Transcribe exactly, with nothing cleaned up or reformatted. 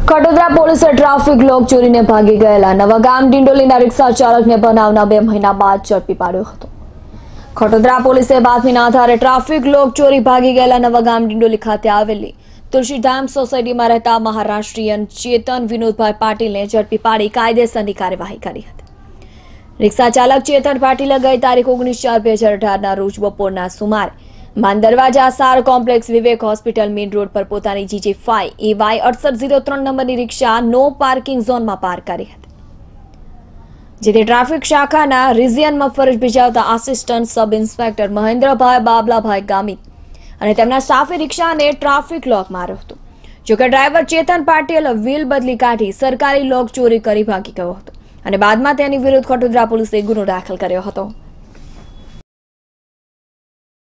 ખટોદરા પોલીસે ટ્રાફિક લોક ચોરીને ભાગી ગયેલા નવાગામ ડિંડોલીના રિક્ષા ચાલકને બનાવના બે મહિના બાદ ઝડપી પાડ્યો હતો। ખટોદરા પોલીસે બાતમીના આધારે ટ્રાફિક લોક ચોરી ભાગી ગયેલા નવાગામ ડિંડોલી ખાતે આવેલી તુલસીધામ સોસાયટીમાં રહેતા મહારાષ્ટ્રીયન ચેતન વિનોદભાઈ પાટીલને ઝડપી પાડી કાયદેસરની કાર્યવાહી કરી હતી। રિક્ષા ચાલક ચેતન પાટીલે ગઈ તારીખ ઓગણીસ ચાર બે હજાર અઢારના રોજ બપોરના સુમારે માન દરવાજા સાર complex Vivek hospital main road પર પોતાની જીજે ફાઈવ એ વાય અડસઠ ઝીરો ત્રણ નંબરની રિક્ષા નો પાર્કિંગ ઝોનમાં પાર્ક કરી હતી, જેથી ટ્રાફિક શાખાના રિઝિયનમાં ફરજ બજાવતા assistant sub inspector Mahendrabhai Bablabhai Gamit અને તેમના સ્ટાફે રિક્ષાને ટ્રાફિક લોક માર્યો હતો। જોકે ડ્રાઈવર ચેતન પાટીલ વ્હીલ બદલી કાઢી સરકારી લોક ચોરી કરી ભાગી ગયો હતો અને બાદમાં તેની વિરુદ્ધ ખટોદરા પોલીસે ગુનો દાખલ કર્યો હતો।